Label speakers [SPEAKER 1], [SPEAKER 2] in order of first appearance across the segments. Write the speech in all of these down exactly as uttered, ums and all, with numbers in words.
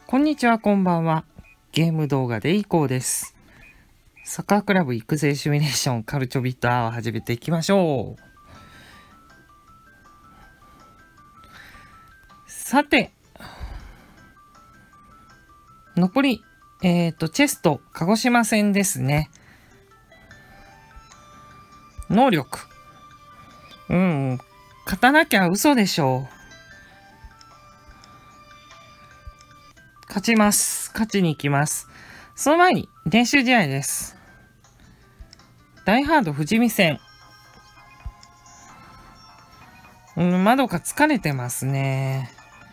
[SPEAKER 1] こんにちは、こんばんは。ゲーム動画でいこうです。サッカークラブ育成シミュレーションカルチョビットアワーを始めていきましょう。さて、残り、えっと、チェスト、鹿児島戦ですね。能力。うん、勝たなきゃ嘘でしょう。勝ちます。勝ちに行きます。その前に、練習試合です。ダイハード富士見戦。うん、まどか疲れてますね。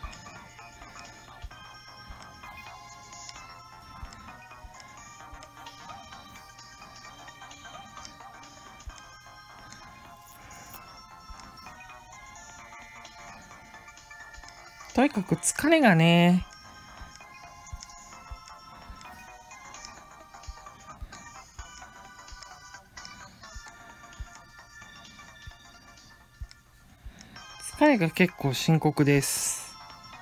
[SPEAKER 1] とにかく疲れがね。疲れが結構深刻です。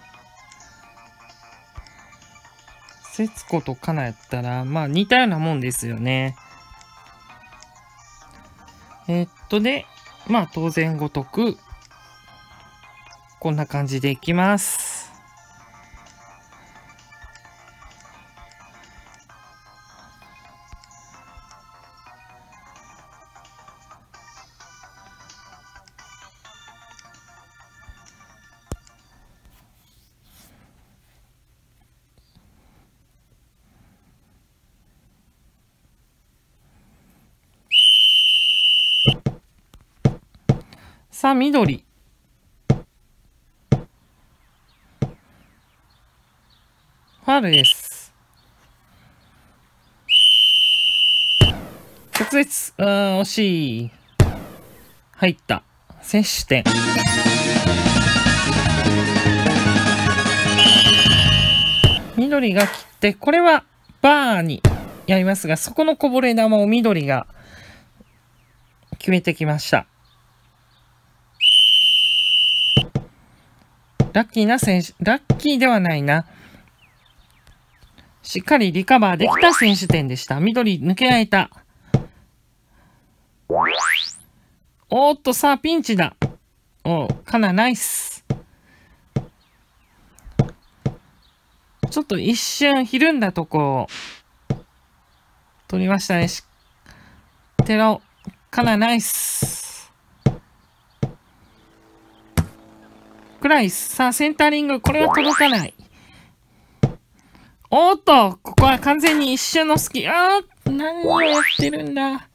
[SPEAKER 1] 節子とかなやったら、まあ似たようなもんですよね。えー、っとで、まあ当然ごとく、こんな感じでいきます。さあ、緑。ファウルです。直接、あー、惜しい。入った。接種点。緑が切って、これはバーにやりますが、そこのこぼれ球を緑が決めてきました。ラッキーな選手、ラッキーではないな。しっかりリカバーできた選手点でした。緑抜けられた。おーっと、さあ、ピンチだ。おー、かな、ナイス。ちょっと一瞬、ひるんだとこを、取りましたね。テロ、かな、ナイス。クライス。さあ、センタリング。これは届かない。おーっと、ここは完全に一瞬の隙。あー、何をやってるんだ。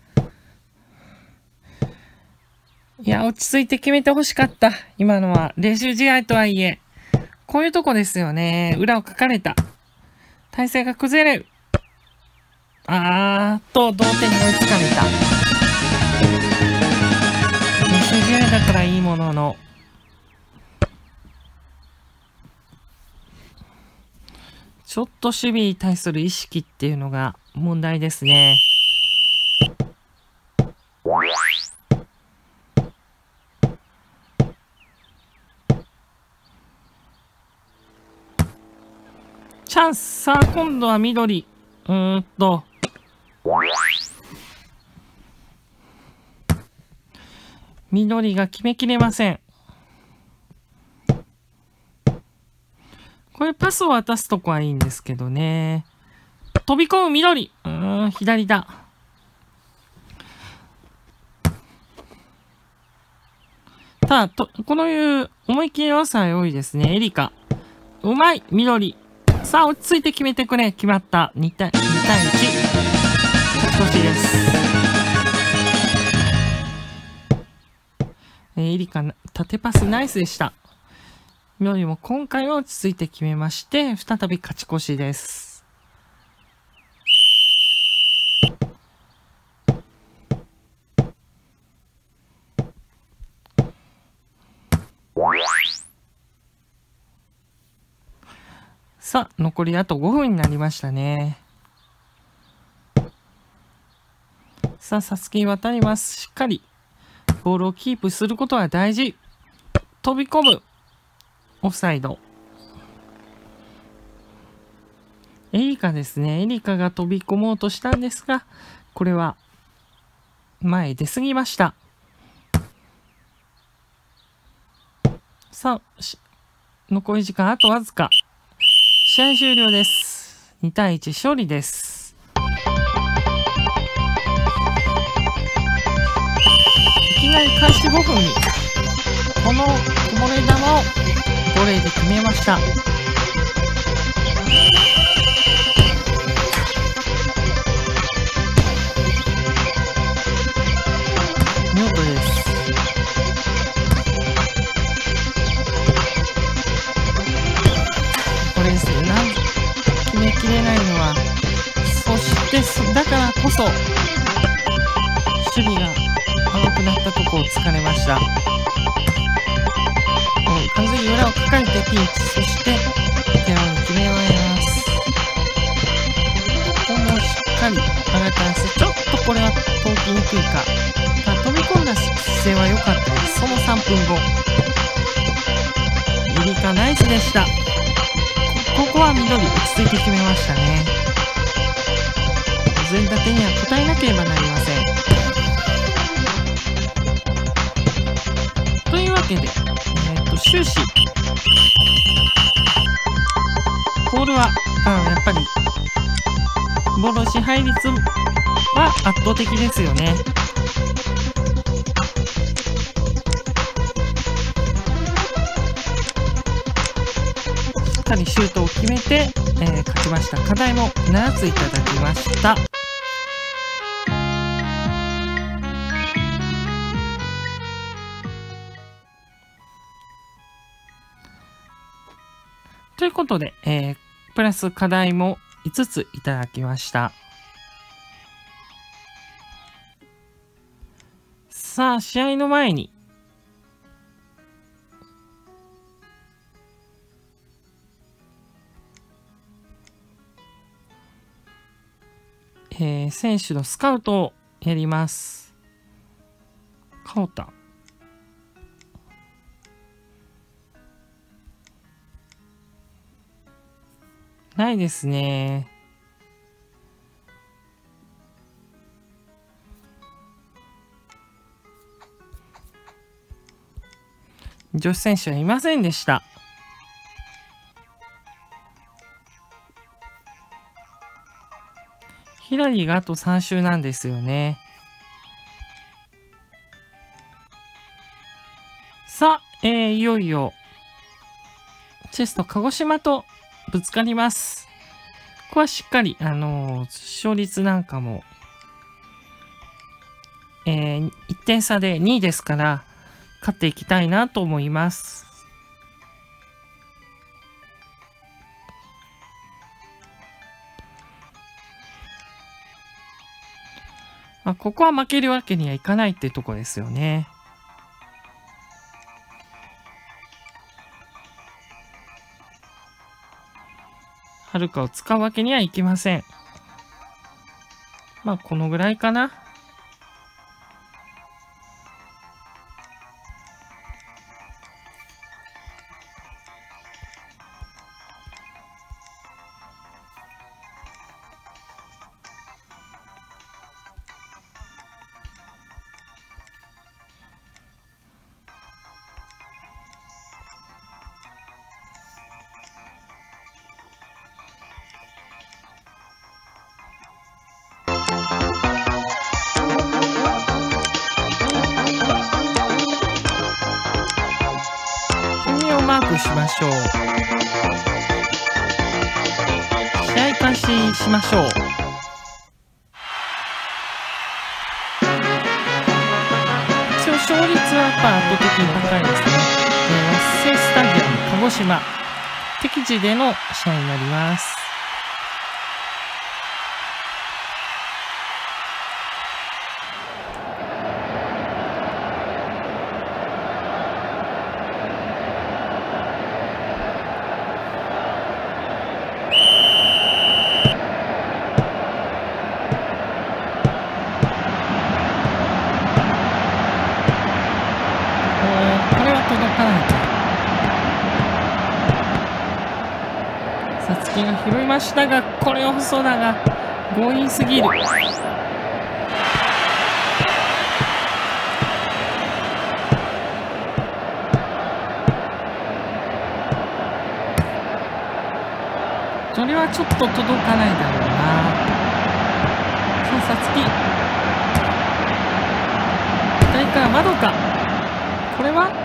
[SPEAKER 1] いや、落ち着いて決めてほしかった。今のは練習試合とはいえ。こういうとこですよね。裏をかかれた。体勢が崩れる。あーっと、同点に追いつかれた。練習試合だからいいものの。ちょっと守備に対する意識っていうのが問題ですね。チャンス。さあ、今度は緑。うーんと。緑が決めきれません。これパスを渡すとこはいいんですけどね。飛び込む緑。うーん、左だ。ただ、と、このいう思い切りの良さは良いですね。エリカ。うまい緑。さあ、落ち着いて決めてくれ。決まった。にたいいち。勝ち越しです。えー、エリカ、縦パスナイスでした。緑も今回は落ち着いて決めまして、再び勝ち越しです。さあ、残りあとごふんになりましたね。さあ、サスキに渡ります。しっかり、ボールをキープすることは大事。飛び込む。オフサイド。 エリカですね。エリカが飛び込もうとしたんですが、これは前へ出過ぎました。さあ、残り時間あとわずか。試合終了です。にたいいち勝利です。いきなり開始ごふんにこのこぼれ球をボレーで決めました。見事です。これですね、なん決めきれないのは、そしてだからこそ守備が甘くなったとこを突かれました。もう完全に裏を抱えてピンチ、そして手を決められます。ここもしっかり上がったんです。ちょっとこれは投きにくいか。飛び込んだ姿勢は良かったです。そのさんぷんご、エリカナイスでした。ここは緑落ち着いて決めましたね。全打点には応えなければなりません。というわけで、えー、と終始ボールはあやっぱりボールの支配率は圧倒的ですよね。しっかりシュートを決めて、えー、勝ちました。課題もななついただきました。ということで、えー、プラス課題もいつついただきました。さあ、試合の前に、えー、選手のスカウトをやります。カオタ。ないですね。女子選手はいませんでした。ヒラリーがあとさん周なんですよね。さあ、えー、いよいよチェスト鹿児島とぶつかります。ここはしっかり、あのー、勝率なんかも、えー、いってん差でにいですから、勝っていきたいなと思います。まあ、ここは負けるわけにはいかないってとこですよね。はるかを使うわけにはいきません。まあ、このぐらいかな。マークしましょう。試合開始しましょう。一応勝率はやっぱ圧倒的に高いですね。えー、ワッセイスタジアム鹿児島敵地での試合になります。 さつきが拾いましたが、これを細田が強引すぎる。それはちょっと届かないだろうな。さあ、さつき。左から窓か。これは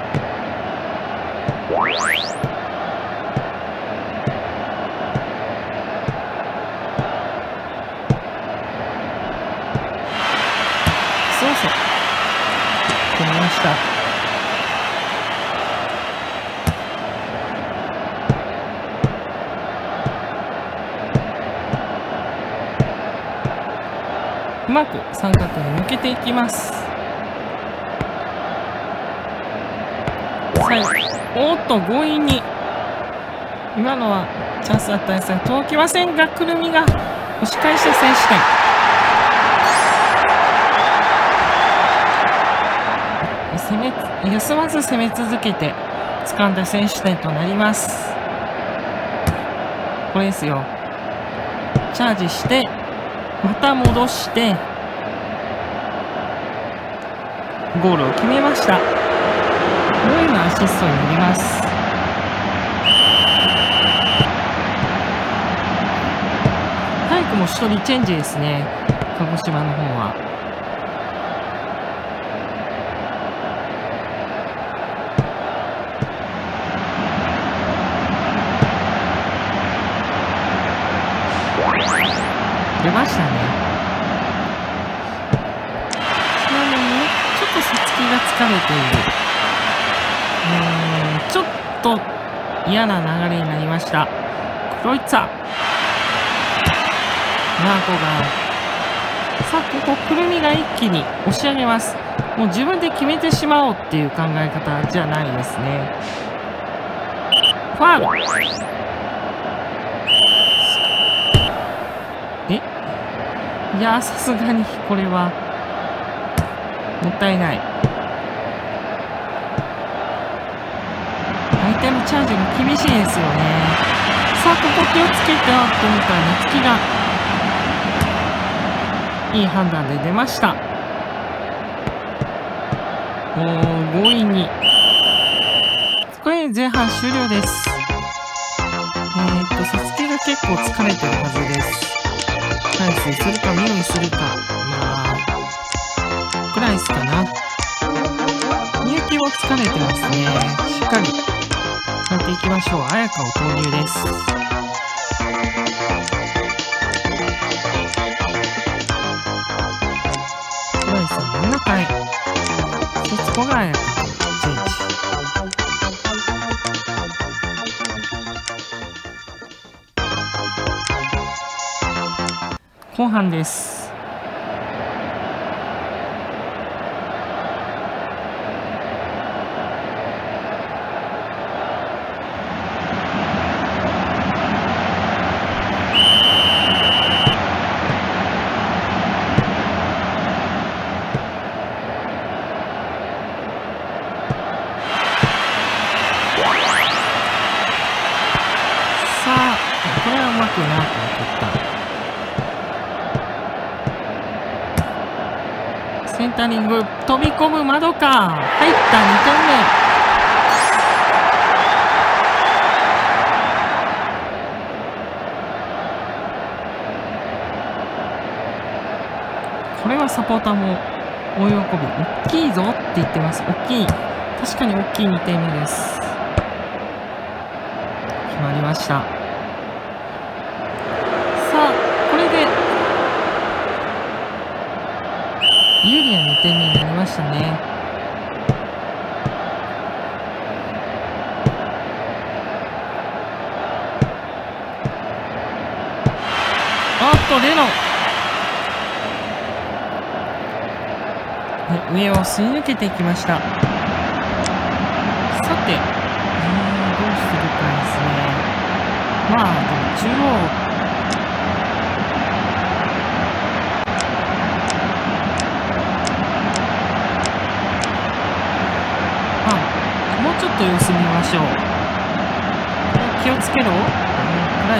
[SPEAKER 1] そうそう。決めました。うまく三角に抜けていきます。最後、おっと強引に、今のはチャンスだったんですが届きませんが、くるみが押し返して先取点。攻め休まず攻め続けて掴んだ先取点となります。これですよ。チャージしてまた戻してゴールを決めました。ロイのアシストになります。早くも一人チェンジですね、鹿児島の方は。出ましたね。ちなみにちょっとさつきが疲れている。うーん、ちょっと嫌な流れになりました。クロイツァ、ナーコが、さあここくるみが一気に押し上げます。もう自分で決めてしまおうっていう考え方じゃないですね。ファウル。えいや、さすがにこれはもったいない。相手のチャージが厳しいですよね。さあここ気をつけてと思ったら夏希がいい判断で出ました。もう強引に、これで前半終了です。えー、っとさつきが結構疲れてるはずです。返すするかミオにするか、まあぐらいですかな。みゆきも疲れてますね。しっかりやっていきましょう。彩香を投入です。黒井さん真ん中へ、そこが彩香とチェンジ。後半です。さあこれはうまくなく取った。センタリング、飛び込む窓か、入ったにてんめ。これはサポーターも大喜び。大きいぞって言ってます。大きい、確かに大きいにてんめです。決まりました。さあこれで有利なにてんめになりましたね。あっとレノ、上をすり抜けていきました。さて、えー、どうするかですね。まあでも中央ちょっと様子見ましょう。気をつけろ。 ライ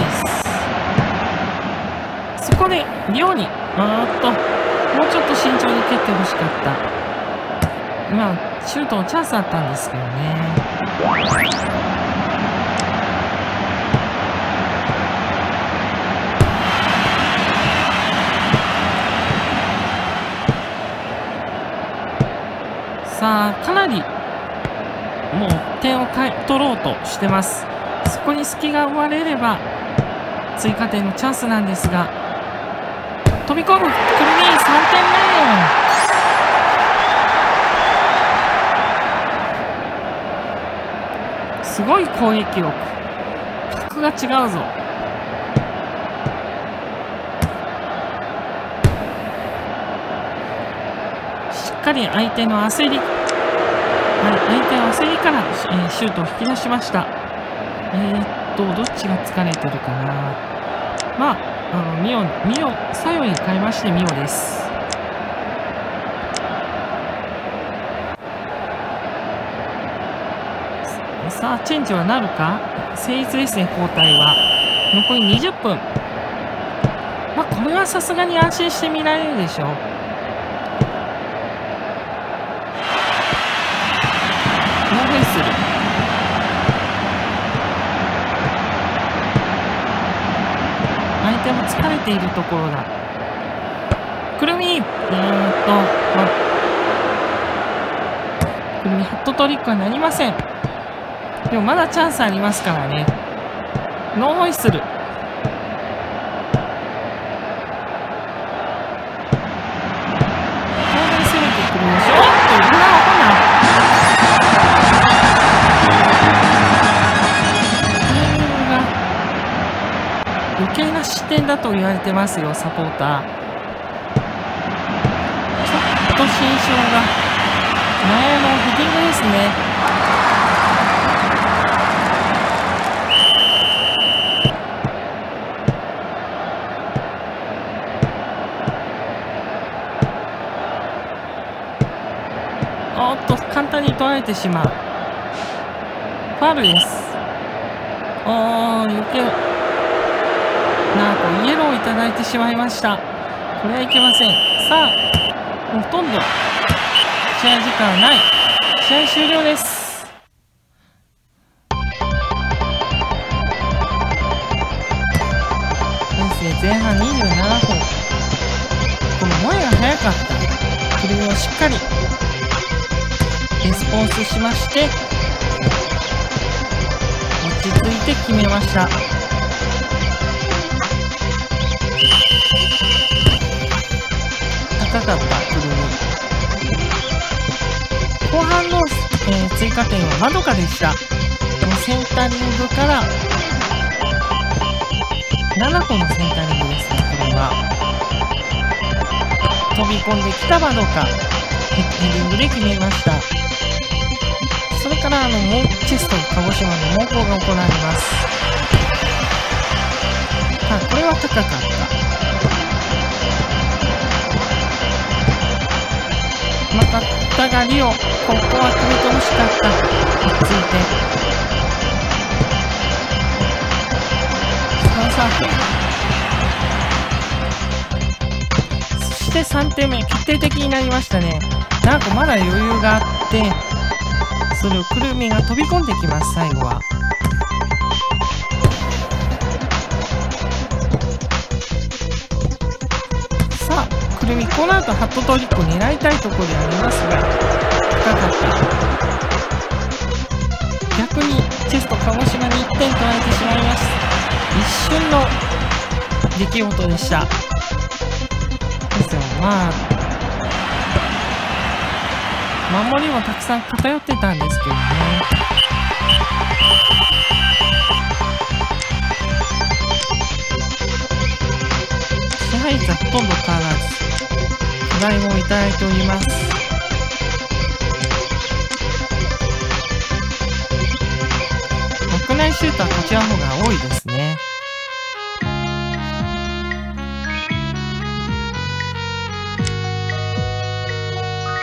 [SPEAKER 1] ス。そこで妙にあーっともうちょっと慎重に蹴ってほしかった。今シュートのチャンスあったんですけどね。さあ、かなりもう点を取ろうとしてます。そこに隙が生まれれば追加点のチャンスなんですが、飛び込むクルミさんてんめ。すごい攻撃力、格が違うぞ。しっかり相手の焦り、はい、相手の焦りから、えー、シュートを引き出しました。えー、っとどっちが疲れてるかな。まああのミオミオ左右に変えましてミオです。さあチェンジはなるか。成立ですね、交代は。残りにじゅっぷん。まあこれはさすがに安心して見られるでしょう。ノーフェイスル。相手も疲れているところだ。くるみ、えーっと、ま、くるみハットトリックはなりません。でもまだチャンスありますからね。ノーホイッスル。当然攻めてくるでしょ。おっと、裏は来ない。タイミングが余計な失点だと言われてますよ、サポーター。ちょっと心象が前のヘディングですね。おっと簡単に取られてしまう。ファウルです。おー、余計なんかイエローをいただいてしまいました。これはいけません。さあほとんど試合時間はない。試合終了です。前半にじゅうななふん。この前が速かったクルミをしっかりレスポンスしまして、落ち着いて決めました。高かったクルミ。後半の、えー、追加点はまどかでした。センタリングからななこのセンタリングですね。これは飛び込んできたまどか、ヘディングで決めました。それからあのモーチェスト鹿児島の猛攻が行われます。あ、これは高かった。またったがリオ、ここは決めてほしかった。落ち着いてさんさんてん、そしてさんてんめ決定的になりましたね。なんかまだ余裕があって、それをくるみが飛び込んできます。最後はさあくるみ、この後ハットトリックを狙いたいところでありますが、高かった。逆にチェスト鹿児島にいってん取られてしまいます。一瞬の出来事でした。ですよ、まあ守りもたくさん偏ってたんですけどね。支配率はほとんど変わらずフライもいただいております。枠内シュートはこちらの方が多いですね。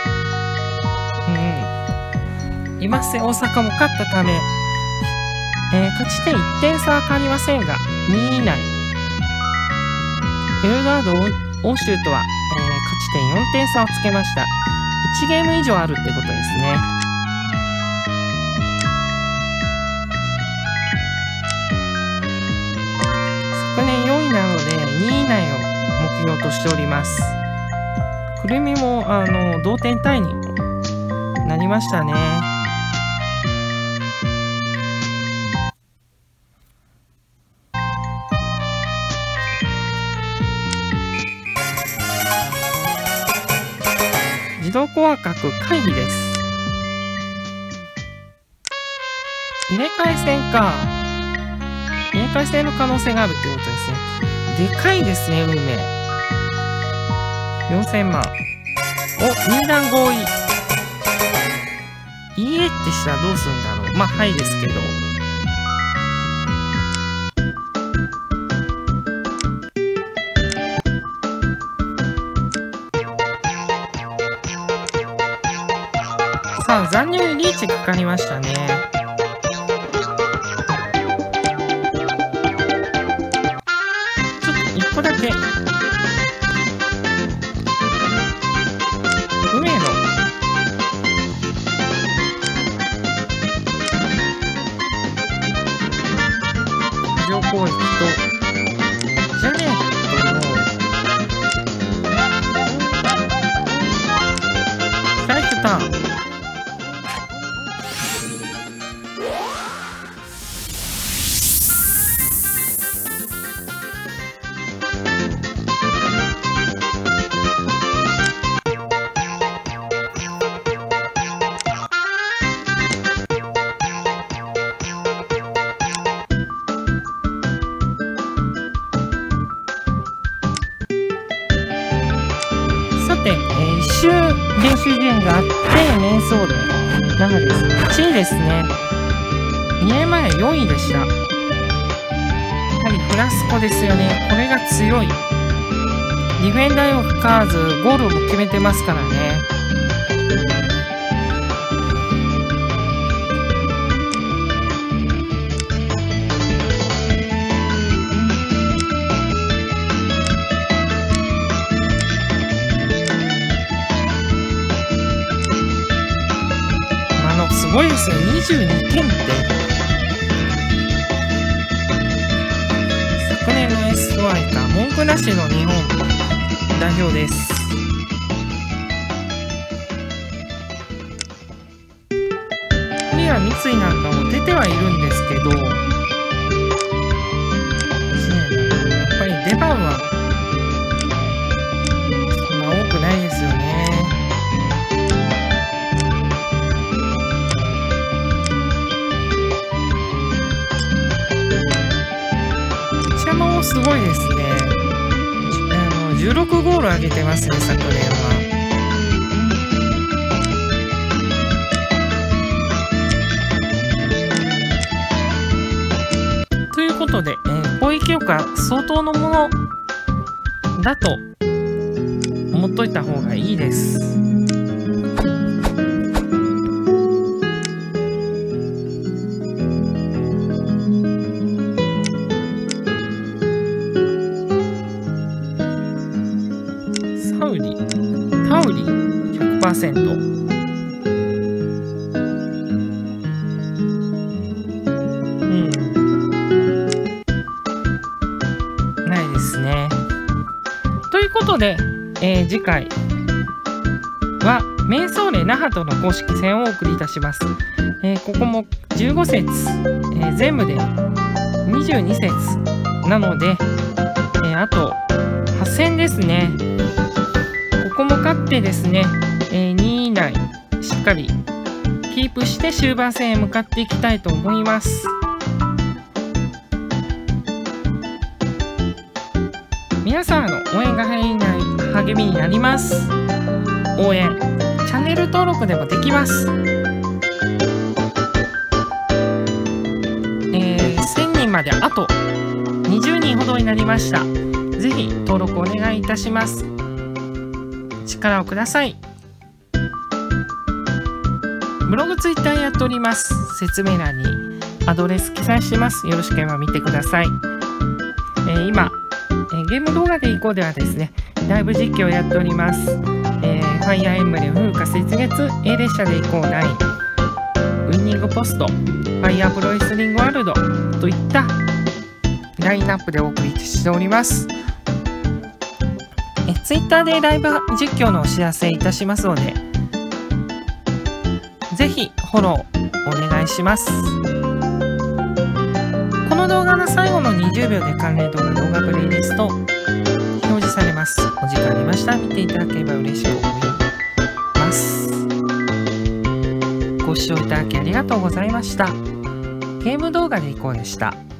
[SPEAKER 1] 今瀬大阪も勝ったためえー、勝ち点いってん差は変わりませんが、にい以内。エルドラド欧州とは、えー、勝ち点よんてん差をつけました。いちゲーム以上あるってことですね。昨年よんいなのでにい以内を目標としております。くるみもあの同点タイになりましたね。自動コア角回避です。入れ替え戦か。入れ替え戦の可能性があるってことですね。でかいですね、運命。よんせんまん。お、入団合意。いいえってしたらどうするんだろう。まあ、はいですけど。さあ、残留リーチかかりましたね。ちょっと一個だけ。梅の。非常攻撃と、ジャネットの、ライフターン。練習試合があって、メンソールながです。いちいですね。にねんまえはよんいでした。やはりフラスコですよね。これが強い。ディフェンダーを使わず、ゴールも決めてますからね。すごいですよ、にじゅうにてんって。昨年の エスワイ か、文句なしの日本代表です。リア三井なんかも出てはいるんですけど、やっぱり出番はそんな多くないですよね。すごいですね。あのじゅうろくゴール挙げてますね、昨年は。ということで、えー、攻撃力は相当のものだと思っといた方がいいです。ひゃくパーセント。うん。ないですね。ということで、えー、次回はメンソーレ那覇との公式戦をお送りいたします。えー、ここもじゅうご節、えー、全部でにじゅうに節なので、えー、あとはち戦ですね。ここも勝ってですね、えー、にい以内しっかりキープして終盤戦へ向かっていきたいと思います。皆さんの応援が励みになります。応援、チャンネル登録でもできます。えー、せんにんまであとにじゅうにんほどになりました。ぜひ登録お願いいたします。力をください。ブログ、ツイッターやっております。説明欄にアドレス記載してます。よろしければ見てください。えー、今、えー、ゲーム動画でいこうではですね、ライブ実況をやっております。えー、ファイアーエンブレム風化雪月 A 列車でいこうナイン、ウイニングポスト、ファイアープロレスリングワールドといったラインナップでお送りしております。え Twitter でライブ実況のお知らせいたしますので、ぜひフォローお願いします。この動画の最後のにじゅうびょうで関連動画、動画プレイリスト表示されます。お時間ありましたら見ていただければ嬉しく思います。ご視聴いただきありがとうございました。ゲーム動画でいこうでした。